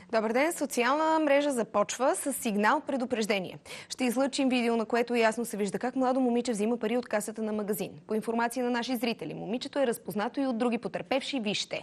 Добър ден! Социална мрежа започва с сигнал предупреждение. Ще излъчим видео, на което ясно се вижда как младо момиче взима пари от касата на магазин. По информация на наши зрители, момичето е разпознато и от други потърпевши. Вижте!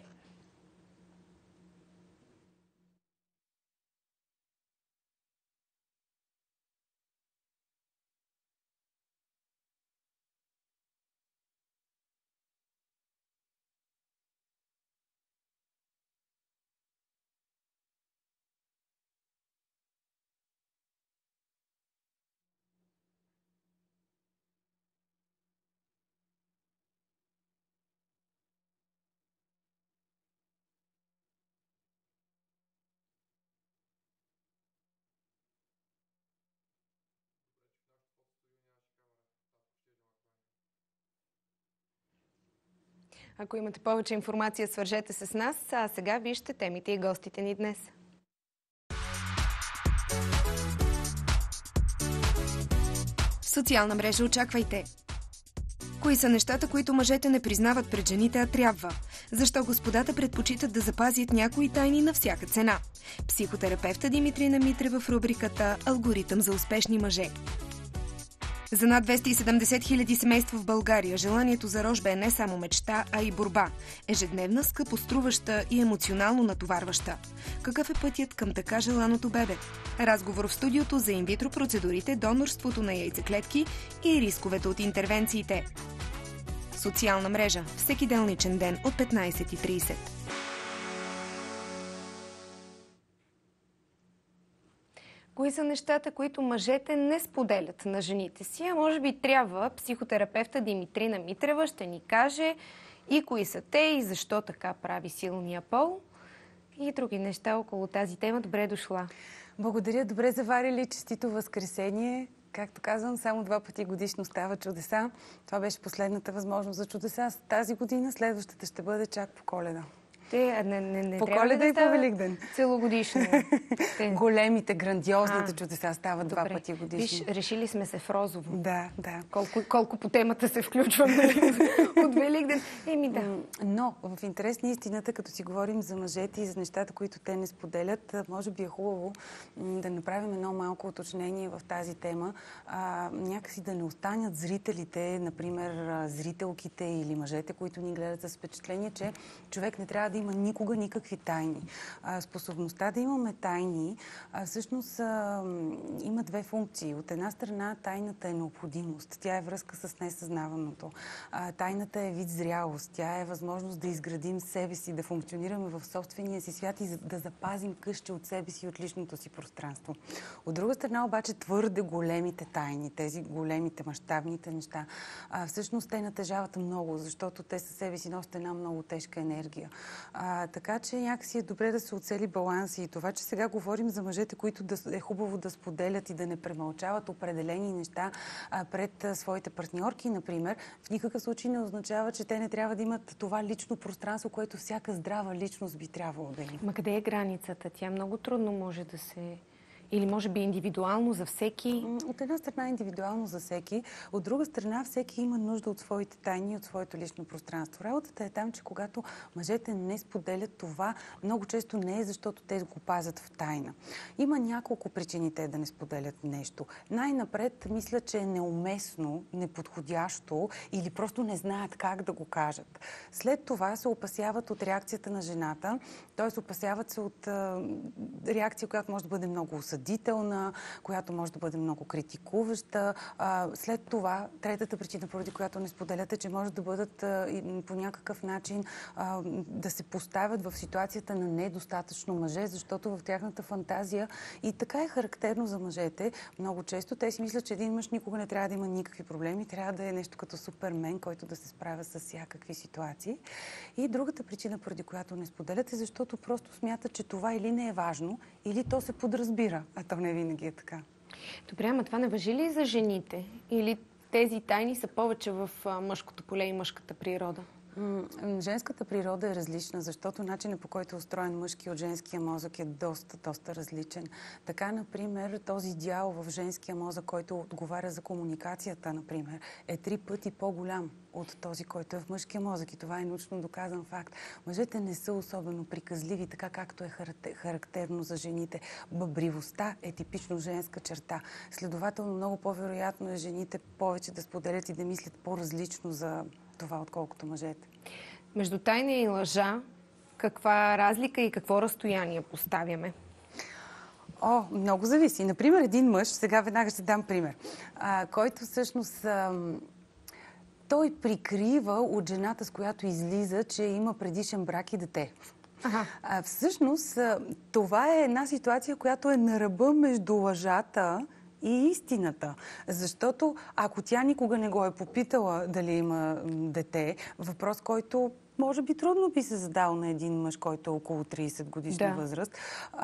Ако имате повече информация, свържете се с нас. А сега вижте темите и гостите ни днес. В социална мрежа очаквайте. Кои са нещата, които мъжете не признават пред жените, а трябва? Защо господата предпочитат да запазят някои тайни на всяка цена? Психотерапевта Димитрина Митрева в рубриката «Алгоритъм за успешни мъже». За над 270 хиляди семейства в България желанието за рожба е не само мечта, а и борба. Ежедневна, скъпоструваща и емоционално натоварваща. Какъв е пътят към така желаното бебе? Разговор в студиото за инвитро процедурите, донорството на яйцеклетки и рисковете от интервенциите. Социална мрежа. Всеки делничен ден от 15:30. Кои са нещата, които мъжете не споделят на жените си, а може би трябва? Психотерапевта Димитрина Митрева ще ни каже и кои са те, и защо така прави силния пол, и други неща около тази тема. Добре дошла! Благодаря, добре заварили, честито Възкресение. Както казвам, само 2 пъти годишно става чудеса. Това беше последната възможност за чудеса тази година, следващата ще бъде чак по Коледа. Не по Коледа и по Великден. Целогодишно. Големите, грандиозните чудеса стават 2 пъти годишно. Виж, решили сме се в розово. Да. Колко по темата се включвам, нали? От Великден. Да. Но в интерес на истината, като си говорим за мъжете и за нещата, които те не споделят, може би е хубаво да направим едно малко уточнение в тази тема. Някакси да не останят зрителите, например зрителките или мъжете, които ни гледат с впечатление, че човек не трябва да има никога никакви тайни. Способността да имаме тайни всъщност има 2 функции. От една страна тайната е необходимост. Тя е връзка с несъзнаваното. Тайната е вид зрялост. Тя е възможност да изградим себе си, да функционираме в собствения си свят и да запазим къща от себе си и от личното си пространство. От друга страна обаче твърде големите тайни, тези големите, мащабните неща, всъщност те натежават много, защото те със себе си носят една много тежка енергия. Така че някакси е добре да се оцели баланс и това, че сега говорим за мъжете, които е хубаво да споделят и да не премълчават определени неща пред своите партньорки, например, в никакъв случай не означава, че те не трябва да имат това лично пространство, което всяка здрава личност би трябвало да има. Ма къде е границата? Тя много трудно може да се... Или може би индивидуално за всеки? От една страна индивидуално за всеки, от друга страна всеки има нужда от своите тайни, от своето лично пространство. Работата е там, че когато мъжете не споделят това, много често не е защото те го пазят в тайна. Има няколко причини те да не споделят нещо. Най-напред мисля, че е неуместно, неподходящо или просто не знаят как да го кажат. След това се опасяват от реакцията на жената, т.е. опасяват се от реакция, която може да бъде много осъдителна, която може да бъде много критикуваща. След това, третата причина, поради която не споделят, е, че може да бъдат по някакъв начин да се поставят в ситуацията на недостатъчно мъже, защото в тяхната фантазия и така е характерно за мъжете. Много често те си мислят, че един мъж никога не трябва да има никакви проблеми, трябва да е нещо като супермен, който да се справя с всякакви ситуации. И другата причина, поради която не споделят, е защото просто смятат, че това или не е важно, или то се подразбира, а то не винаги е така. Добре, ама това не важи ли за жените? Или тези тайни са повече в мъжкото поле и мъжката природа? Женската природа е различна, защото начинът, по който е устроен мъжки от женския мозък е доста различен. Така, например, този дял в женския мозък, който отговаря за комуникацията, например, е 3 пъти по-голям от този, който е в мъжкия мозък. И това е научно доказан факт. Мъжете не са особено приказливи, така както е характерно за жените. Бъбривостта е типично женска черта. Следователно, много по-вероятно е жените повече да споделят и да мислят по-различно за това, отколкото мъжете. Между тайна и лъжа, каква разлика и какво разстояние поставяме? Много зависи. Например, един мъж, сега веднага ще дам пример, който всъщност той прикрива от жената, с която излиза, че има предишен брак и дете. Всъщност, това е една ситуация, която е на ръба между лъжата и истината. Защото ако тя никога не го е попитала дали има дете, въпрос, който може би трудно би се задал на един мъж, който е около 30 годишна възраст.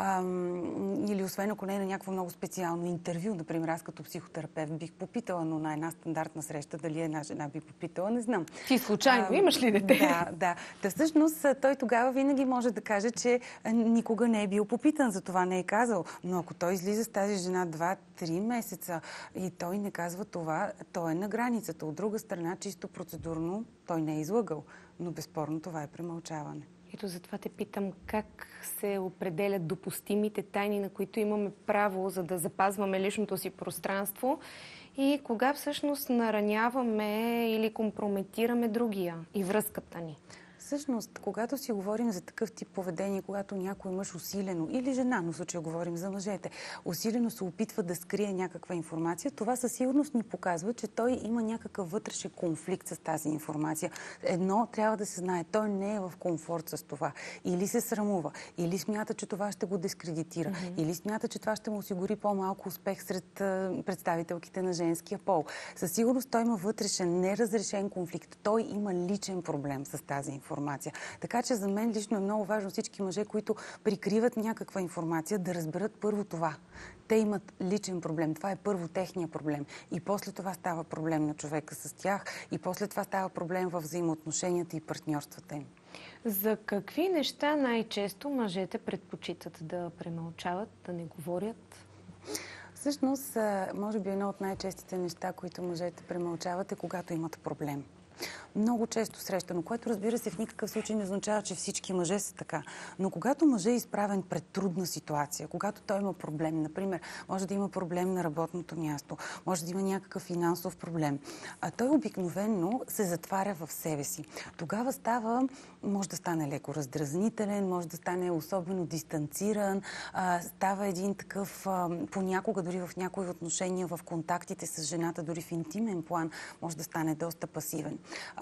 Или освен ако не е на някакво много специално интервю. Например, аз като психотерапевт бих попитала, но на една стандартна среща дали една жена би попитала, не знам. Ти случайно имаш ли дете? Да. Всъщност той тогава винаги може да каже, че никога не е бил попитан, за това не е казал. Но ако той излиза с тази жена 2-3 месеца и той не казва това, той е на границата. От друга страна, чисто процедурно, той не е излъгал. Но безспорно това е премълчаване. Ето затова те питам как се определят допустимите тайни, на които имаме право, за да запазваме личното си пространство и кога всъщност нараняваме или компрометираме другия и връзката ни. Всъщност, когато си говорим за такъв тип поведение, когато някой мъж усилено, или жена, но в случая говорим за мъжете, усилено се опитва да скрие някаква информация, това със сигурност ни показва, че той има някакъв вътрешен конфликт с тази информация. Едно трябва да се знае, той не е в комфорт с това. Или се срамува, или смята, че това ще го дискредитира, или смята, че това ще му осигури по-малко успех сред представителките на женския пол. Със сигурност той има вътрешен, неразрешен конфликт. Той има личен проблем с тази информация. Така че за мен лично е много важно всички мъже, които прикриват някаква информация, да разберат първо това. Те имат личен проблем. Това е първо техния проблем. И после това става проблем на човека с тях. И после това става проблем в взаимоотношенията и партньорствата им. За какви неща най-често мъжете предпочитат да премълчават, да не говорят? Всъщност, може би едно от най-честите неща, които мъжете премълчават, е когато имат проблем. Много често срещано, което разбира се в никакъв случай не означава, че всички мъже са така. Но когато мъже е изправен пред трудна ситуация, когато той има проблем, например, може да има проблем на работното място, може да има някакъв финансов проблем, а той обикновено се затваря в себе си. Тогава може да стане леко раздразнителен, може да стане особено дистанциран, става един такъв, понякога дори в някои отношения, в контактите с жената, дори в интимен план, може да стане доста пасивен.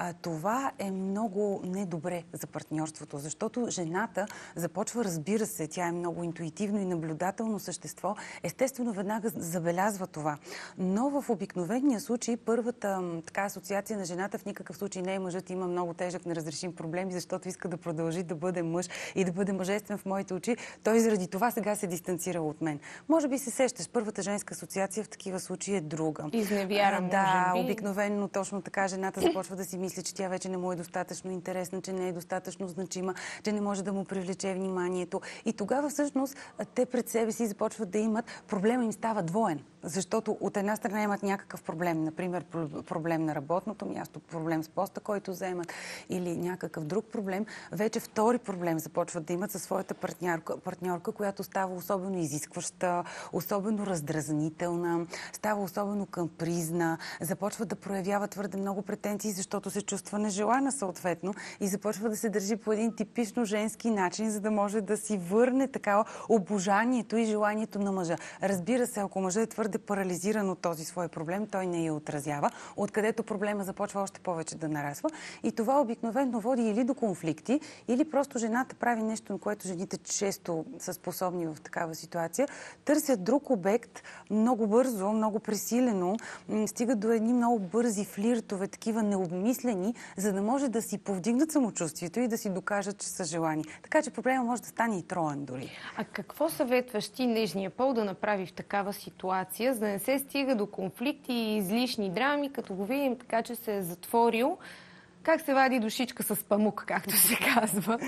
Това е много недобре за партньорството, защото жената започва, разбира се, тя е много интуитивно и наблюдателно същество, естествено веднага забелязва това. Но в обикновения случай първата асоциация на жената в никакъв случай не е мъжът има много тежък неразрешим проблем, защото иска да продължи да бъде мъж и да бъде мъжествен в моите очи. Той заради това сега се дистанцира от мен. Може би се сещаш, първата женска асоциация в такива случаи е друга. Изневяра, да, обикновено точно така жената започва да си мисли, че тя вече не му е достатъчно интересна, че не е достатъчно значима, че не може да му привлече вниманието. И тогава всъщност те пред себе си започват да имат, проблема им става двоен. Защото от една страна имат някакъв проблем, например проблем на работното място, проблем с поста, който вземат, или някакъв друг проблем. Вече втори проблем започват да имат със своята партньорка, която става особено изискваща, особено раздразнителна, става особено капризна, започва да проявява твърде много претенции, защото се чувства нежелана съответно и започва да се държи по един типично женски начин, за да може да си върне такава обожанието и желанието на мъжа. Разбира се, ако мъжът е твърде парализиран от този свой проблем, той не я отразява, откъдето проблема започва още повече да нарасва. И това обикновено води или до конфликти, или просто жената прави нещо, на което жените често са способни в такава ситуация, търсят друг обект много бързо, много пресилено, стигат до едни много бързи флиртове, такива необмислени, за да може да си повдигнат самочувствието и да си докажат, че са желани. Така че проблема може да стане и троен дори. А какво съветваш ти нежния пол да направи в такава ситуация, за да не се стига до конфликти и излишни драми, като го видим така, че се е затворил? Как се вади душичка с памук, както се казва?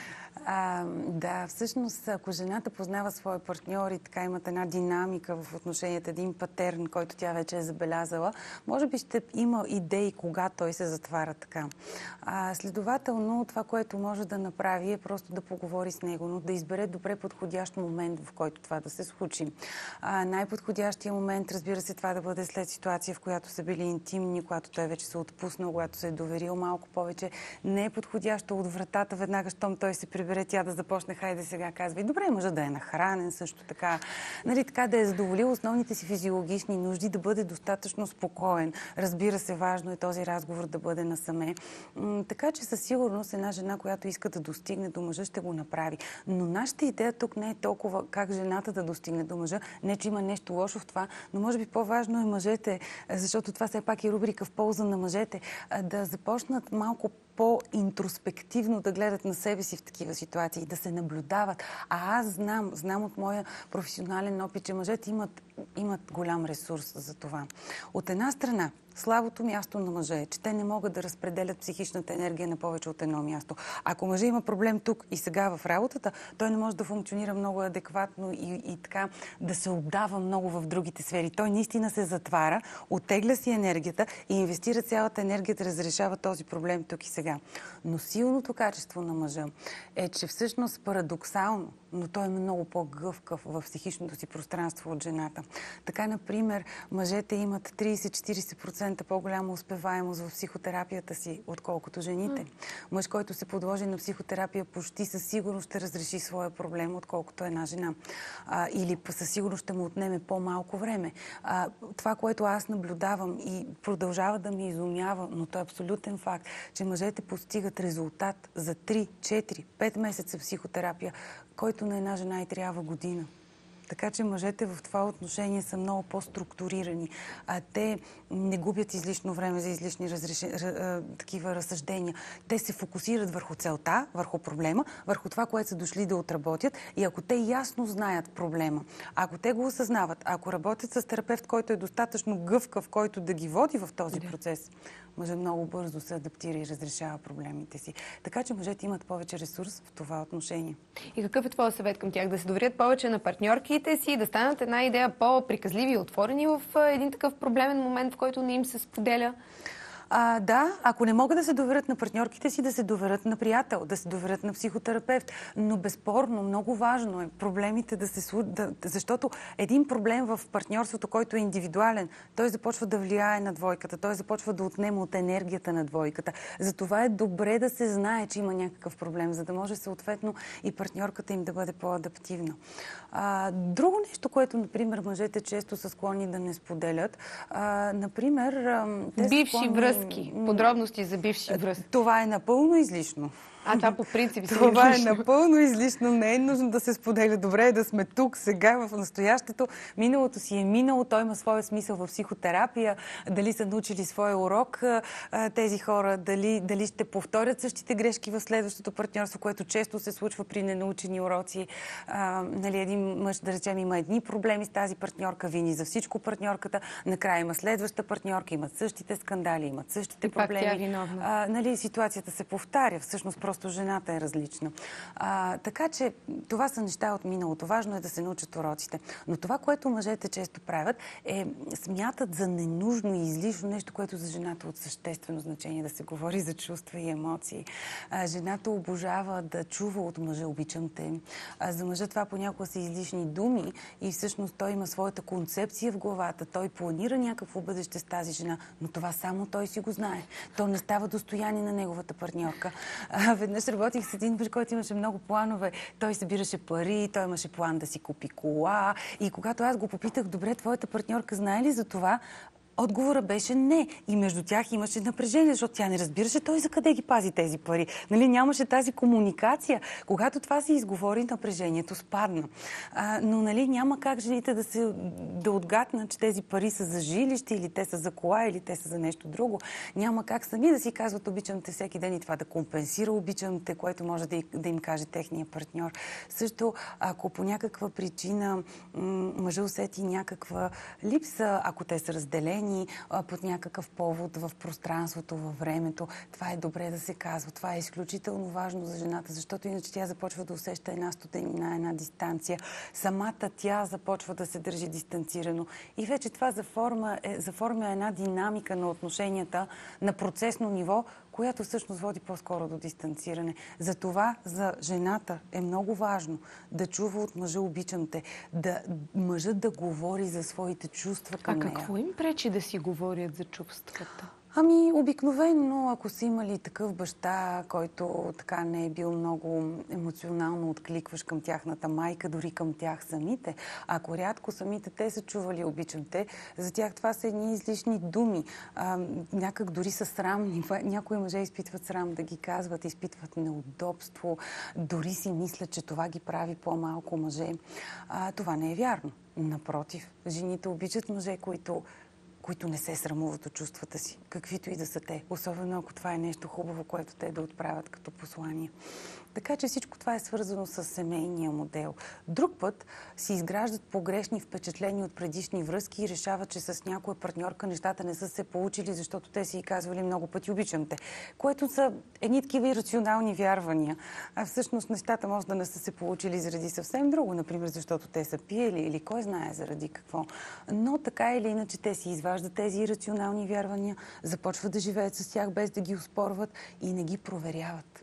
Да, всъщност, ако жената познава своя партньор и така имат една динамика в отношенията, един патерн, който тя вече е забелязала, може би ще има идеи кога той се затваря така. Следователно, това, което може да направи е просто да поговори с него, но да избере добре подходящ момент, в който това да се случи. Най-подходящия момент, разбира се, това да бъде след ситуация, в която са били интимни, когато той вече се отпуснал, когато се е доверил малко повече. Не е подходящо от вратата, веднага, щом той се прибере, тя да започне, хайде сега казва. И добре, може да е нахранен също така. Нали, така да е задоволил основните си физиологични нужди, да бъде достатъчно спокоен. Разбира се, важно е този разговор да бъде насаме. Така че със сигурност една жена, която иска да достигне до мъжа, ще го направи. Но нашата идея тук не е толкова как жената да достигне до мъжа. Не, че има нещо лошо в това, но може би по-важно е мъжете, защото това все пак е рубрика в полза на мъжете, да започнат малко по-интроспективно да гледат на себе си в такива ситуации, да се наблюдават. Аз знам от моя професионален опит, че мъжете имат голям ресурс за това. От една страна, слабото място на мъжа е, че те не могат да разпределят психичната енергия на повече от едно място. Ако мъжа има проблем тук и сега в работата, той не може да функционира много адекватно и така да се отдава много в другите сфери. Той наистина се затваря, оттегля си енергията и инвестира цялата енергия да разрешава този проблем тук и сега. Но силното качество на мъжа е, че всъщност парадоксално, но той е много по-гъвкав в психичното си пространство от жената. Така, например, мъжете имат 30-40% по-голяма успеваемост в психотерапията си, отколкото жените. Мъж, който се подложи на психотерапия, почти със сигурност ще разреши своя проблем, отколкото една жена. Или със сигурност ще му отнеме по-малко време. Това, което аз наблюдавам и продължава да ми изумява, но то е абсолютен факт, че мъжете постигат резултат за 3, 4, 5 месеца психотерапия, който на една жена и трябва година. Така че мъжете в това отношение са много по-структурирани. Те не губят излишно време за излишни такива разсъждения. Те се фокусират върху целта, върху проблема, върху това, което са дошли да отработят. И ако те ясно знаят проблема, ако те го осъзнават, ако работят с терапевт, който е достатъчно гъвкав, който да ги води в този процес, мъжът много бързо се адаптира и разрешава проблемите си. Така че мъжете имат повече ресурс в това отношение. И какъв е твой съвет към тях? Да се доверят повече на партньорките си, да станат една идея по-приказливи и отворени в един такъв проблемен момент, в който не им се споделя? Да, ако не могат да се доверят на партньорките си, да се доверят на приятел, да се доверят на психотерапевт. Но безспорно, много важно е проблемите да се случат, защото един проблем в партньорството, който е индивидуален, той започва да влияе на двойката, той започва да отнема от енергията на двойката. Затова е добре да се знае, че има някакъв проблем, за да може съответно и партньорката им да бъде по-адаптивна. Друго нещо, което, например, мъжете често са склонни да не споделят, например, бивши връзки. Подробности за бивши връзки. Това е напълно излишно. Това по принцип си Това е напълно излишно. Не е нужно да се споделя. Добре е да сме тук, сега, в настоящето. Миналото си е минало. Той има своя смисъл в психотерапия. Дали са научили своя урок тези хора, дали ще повторят същите грешки в следващото партньорство, което често се случва при ненаучени уроци. Един мъж, да речем, има едни проблеми с тази партньорка, вини за всичко партньорката. Накрая има следваща партньорка, имат същите скандали, имат същите проблеми. Ситуацията се повтаря. Всъщност просто жената е различна. Така че това са неща от миналото. Важно е да се научат уроците. Но това, което мъжете често правят, е смятат за ненужно и излишно нещо, което за жената е от съществено значение, да се говори за чувства и емоции. Жената обожава да чува от мъжа "обичам те". За мъжа това понякога са излишни думи и всъщност той има своята концепция в главата. Той планира някакво бъдеще с тази жена, но това само той си го знае. То не става достояние на неговата партньорка. Веднъж работих с един мъж, който имаше много планове. Той събираше пари, той имаше план да си купи кола. И когато аз го попитах: добре, твоята партньорка знае ли за това? Отговора беше не. И между тях имаше напрежение, защото тя не разбираше той за къде ги пази тези пари. Нямаше тази комуникация. Когато това се изговори, напрежението спадна. Но няма как жените да отгатнат, че тези пари са за жилище, или те са за кола, или те са за нещо друго. Няма как сами да си казват "обичам те" всеки ден и това да компенсира "обичам те", което може да им каже техния партньор. Също, ако по някаква причина мъжът усети някаква липса, ако те са разделени, обидени под някакъв повод в пространството, във времето. Това е добре да се казва. Това е изключително важно за жената, защото иначе тя започва да усеща една студенина, една дистанция. Самата тя започва да се държи дистанцирано. И вече това заформя една динамика на отношенията на процесно ниво, която всъщност води по-скоро до дистанциране. Затова за жената е много важно да чува от мъжа "обичам те", мъжът да говори за своите чувства към нея. А какво им пречи да си говорят за чувствата? Обикновено, ако са имали такъв баща, който така не е бил много емоционално откликваш към тяхната майка, дори към тях самите, ако рядко самите те са чували "обичам те", за тях това са едни излишни думи. Някак дори са срамни. Някои мъже изпитват срам да ги казват, изпитват неудобство, дори си мислят, че това ги прави по-малко мъже. Това не е вярно. Напротив, жените обичат мъже, които не се срамуват от чувствата си, каквито и да са те. Особено ако това е нещо хубаво, което те да отправят като послание. Така че всичко това е свързано с семейния модел. Друг път си изграждат погрешни впечатления от предишни връзки и решават, че с някоя партньорка нещата не са се получили, защото те си и казвали много пъти "обичам те", което са едни такива ирационални вярвания. А всъщност нещата може да не са се получили заради съвсем друго, например защото те са пиели или кой знае заради какво. Но така или иначе те си изваждат тези ирационални вярвания, започват да живеят с тях без да ги оспорват и не ги проверяват.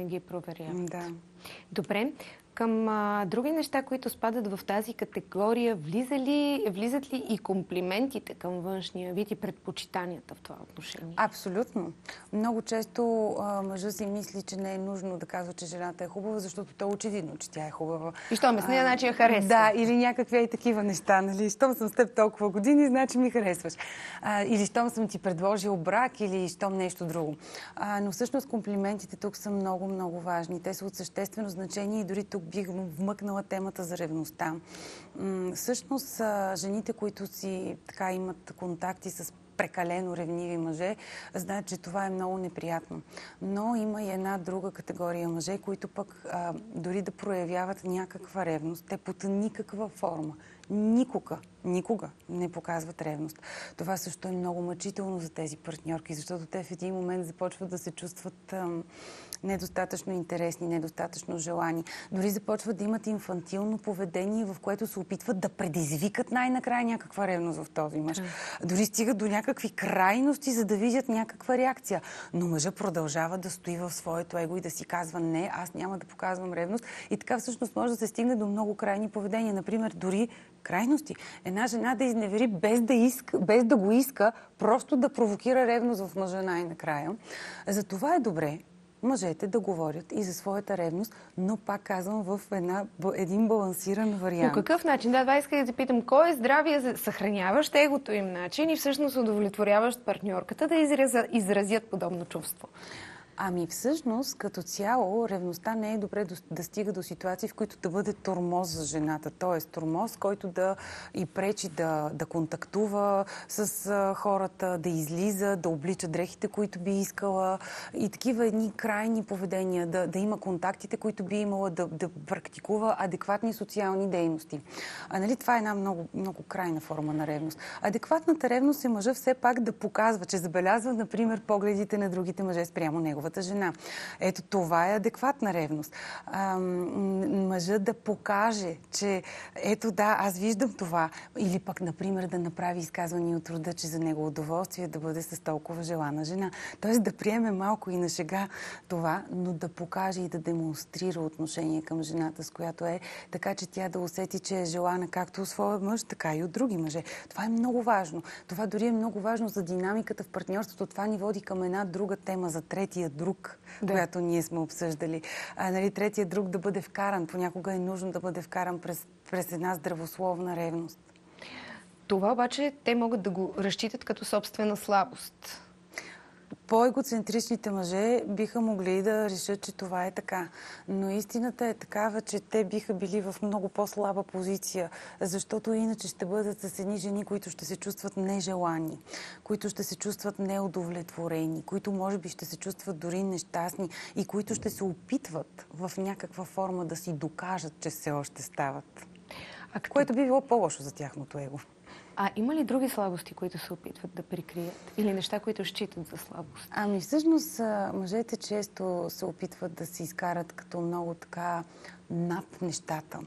Да. Добре. Към други неща, които спадат в тази категория, влизат ли и комплиментите към външния вид и предпочитанията в това отношение? Абсолютно. Много често мъжът си мисли, че не е нужно да казва, че жената е хубава, защото то е очевидно, че тя е хубава. И що ме с нея, значи я харесва. Да, или някакви и такива неща, нали? Щом съм с теб толкова години, значи ми харесваш. Или щом съм ти предложил брак, или щом нещо друго. Но всъщност комплиментите тук са много, много важни. Те са от съществено значение и дори тук бих вмъкнала темата за ревността. Всъщност, жените, които си така имат контакти с прекалено ревниви мъже, знаят, че това е много неприятно. Но има и една друга категория мъже, които пък дори да проявяват някаква ревност, те под никаква форма, никога не показват ревност. Това също е много мъчително за тези партньорки, защото те в един момент започват да се чувстват недостатъчно интересни, недостатъчно желани. Дори започват да имат инфантилно поведение, в което се опитват да предизвикат най-накрая някаква ревност в този мъж. Дори стигат до някакви крайности, за да видят някаква реакция. Но мъжът продължава да стои в своето его и да си казва: "Не, аз няма да показвам ревност". И така всъщност може да се стигне до много крайни поведения. Например, дори крайности. Една жена да изневери без да го иска, просто да провокира ревност в мъжа най-накрая. Затова е добре мъжете да говорят и за своята ревност, но пак казвам в един балансиран вариант. По какъв начин? Да, това исках да те питам. Кой е здравия, съхраняващ егото им начин и всъщност удовлетворяващ партньорката да изразят подобно чувство? Всъщност, като цяло, ревността не е добре да стига до ситуации, в които да бъде тормоз за жената. Тоест, тормоз, който да й пречи да контактува с хората, да излиза, да облича дрехите, които би искала и такива едни крайни поведения, да има контактите, които би имала, да практикува адекватни социални дейности. Това е една много, много крайна форма на ревност. Адекватната ревност е мъжа все пак да показва, че забелязва, например, погледите на другите мъже спрямо негова жена. Ето това е адекватна ревност. Мъжът да покаже, че ето да, аз виждам това. Или пък, например, да направи изказване от рода, че за него удоволствие да бъде с толкова желана жена. Тоест да приеме малко и на шега това, но да покаже и да демонстрира отношение към жената, с която е, така че тя да усети, че е желана както от своя мъж, така и от други мъже. Това е много важно. Това дори е много важно за динамиката в партньорството. Това ни води към една друга тема за третия друг, която ние сме обсъждали. Третия друг да бъде вкаран. Понякога е нужно да бъде вкаран през една здравословна ревност. Това обаче те могат да го разчитат като собствена слабост. По-егоцентричните мъже биха могли да решат, че това е така. Но истината е такава, че те биха били в много по-слаба позиция, защото иначе ще бъдат с едни жени, които ще се чувстват нежелани, които ще се чувстват неудовлетворени, които може би ще се чувстват дори нещастни и които ще се опитват в някаква форма да си докажат, че все още стават. Което би било по-лошо за тяхното его. А има ли други слабости, които се опитват да прикрият? Или неща, които считат за слабост? Ами всъщност мъжете често се опитват да се изкарат като много така над нещата.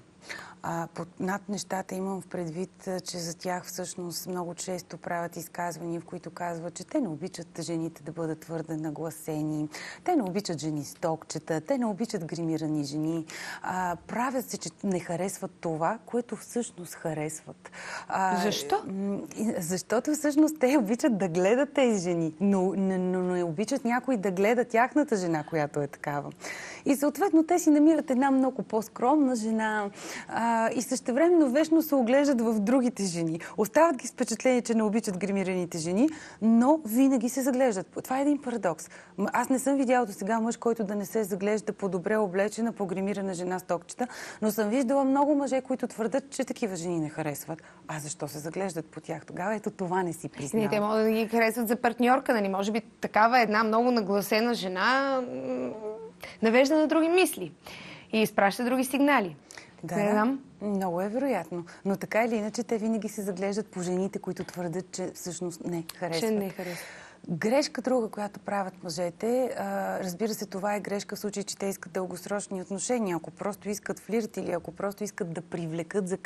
Над нещата имам в предвид, че за тях всъщност много често правят изказвания, в които казват, че те не обичат жените да бъдат твърде нагласени, те не обичат жени стокчета, те не обичат гримирани жени. Правят се, че не харесват това, което всъщност харесват. Защо? Защото всъщност те обичат да гледат тези жени, но не обичат някой да гледа тяхната жена, която е такава. И съответно те си намират една много по-скромна жена, и същевременно вечно се оглеждат в другите жени. Остават ги с впечатление, че не обичат гримираните жени, но винаги се заглеждат. Това е един парадокс. Аз не съм видяла до сега мъж, който да не се заглежда по-добре облечена, по-гримирана жена с токчета, но съм виждала много мъже, които твърдят, че такива жени не харесват. А защо се заглеждат по тях тогава? Ето това не си признават. Те могат да ги харесват за партньорка, нали? Може би такава една много нагласена жена навежда на други мисли и изпраща други сигнали. Да, много е вероятно. Но така или иначе, те винаги се заглеждат по жените, които твърдят, че всъщност не харесват. Че не харесват. Грешка друга, която правят мъжете, разбира се, това е грешка в случай, че те искат дългосрочни отношения. Ако просто искат флирт или ако просто искат да привлекат за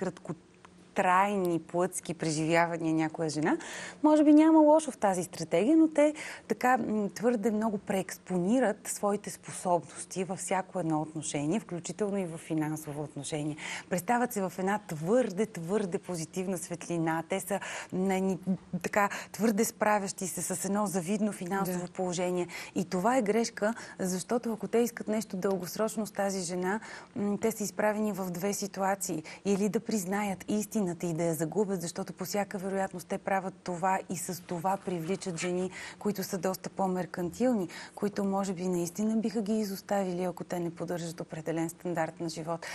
трайни плътски преживявания някоя жена, може би няма лошо в тази стратегия, но те така твърде много преекспонират своите способности във всяко едно отношение, включително и в финансово отношение. Представят се в една твърде позитивна светлина. Те са така твърде справящи се с едно завидно финансово положение. И това е грешка, защото ако те искат нещо дългосрочно с тази жена, те са изправени в две ситуации. Или да признаят истина и да я загубят, защото по всяка вероятност те правят това и с това привличат жени, които са доста по-меркантилни, които може би наистина биха ги изоставили, ако те не поддържат определен стандарт на живот.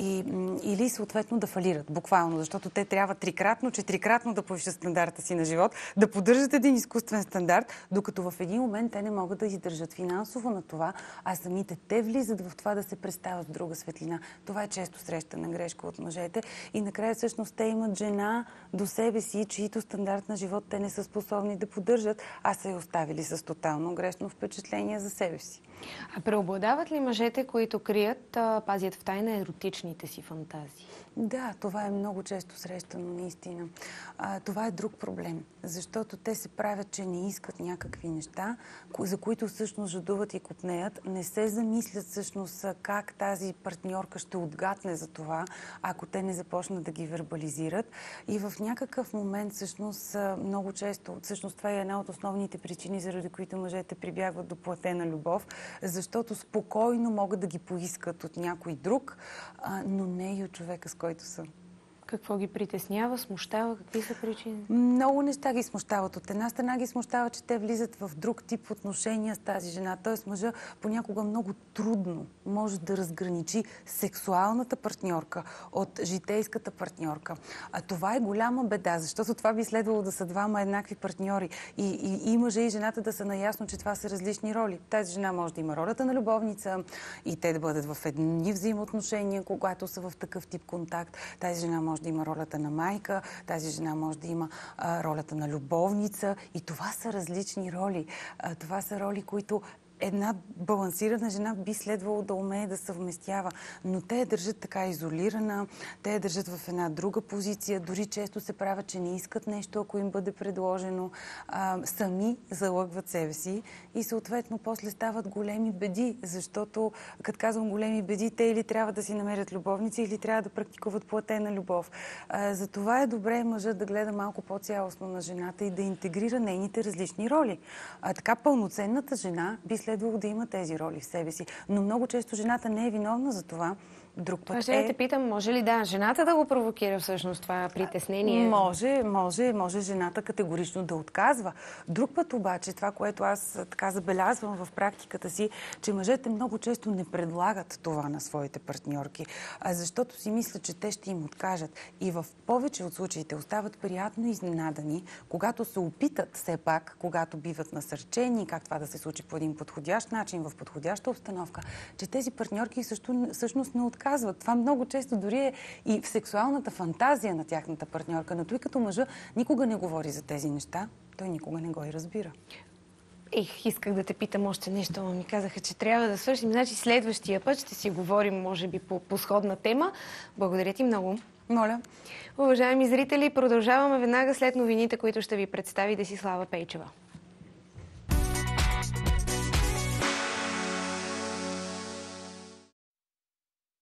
Или съответно да фалират, буквално, защото те трябва четирикратно да повишат стандарта си на живот, да поддържат един изкуствен стандарт, докато в един момент те не могат да издържат финансово на това, а самите те влизат в това да се представят в друга светлина. Това е често срещана грешка от мъжете и накрая всъщност те имат жена до себе си, чието стандарт на живот те не са способни да поддържат, а са я оставили с тотално грешно впечатление за себе си. А преобладават ли мъжете, които крият, пазят в тайна еротичните си фантазии? Да, това е много често срещано, наистина. Това е друг проблем, защото те се правят, че не искат някакви неща, за които всъщност жадуват и копнеят. Не се замислят всъщност как тази партньорка ще отгатне за това, ако те не започнат да ги вербализират. И в някакъв момент всъщност много често, всъщност това е една от основните причини, заради които мъжете прибягват до платена любов, защото спокойно могат да ги поискат от някой друг, но не и от човека, с който са. Какво ги притеснява, смущава? Какви са причини? Много неща ги смущават. От една страна ги смущава, че те влизат в друг тип отношения с тази жена. Тоест мъжа понякога много трудно може да разграничи сексуалната партньорка от житейската партньорка. А това е голяма беда, защото това би следвало да са двама еднакви партньори. И мъжа и жената да са наясно, че това са различни роли. Тази жена може да има ролята на любовница и те да бъдат в едни взаимоотношения, когато са в такъв тип контакт. Тази жена може да има ролята на майка, тази жена може да има ролята на любовница. И това са различни роли. Това са роли, които една балансирана жена би следвало да умее да съвместява. Но те я държат така изолирана, те я държат в една друга позиция, дори често се правят, че не искат нещо, ако им бъде предложено. Сами залъгват себе си и съответно после стават големи беди, защото, като казвам големи беди, те или трябва да си намерят любовници, или трябва да практикуват платена любов. Затова е добре мъжът да гледа малко по-цялостно на жената и да интегрира нейните различни роли. Така пълноценната жена би следвало да има тези роли в себе си. Но много често жената не е виновна за това. Друг път ще те питам, може ли жената да го провокира всъщност това притеснение? Може жената категорично да отказва. Друг път обаче, това, което аз така забелязвам в практиката си, че мъжете много често не предлагат това на своите партньорки, защото си мислят, че те ще им откажат. И в повече от случаите остават приятно изненадани, когато се опитат все пак, когато биват насърчени, как това да се случи по един подходящ начин, в подходяща обстановка, че тези партньорки всъщност не отказват. казват. Това много често дори е и в сексуалната фантазия на тяхната партньорка. Но той като мъжа никога не говори за тези неща, той никога не го и разбира. Исках да те питам още нещо, но ми казаха, че трябва да свършим. Значи следващия път ще си говорим, може би, по сходна тема. Благодаря ти много. Моля. Уважаеми зрители, продължаваме веднага след новините, които ще ви представи Десислава Пейчева.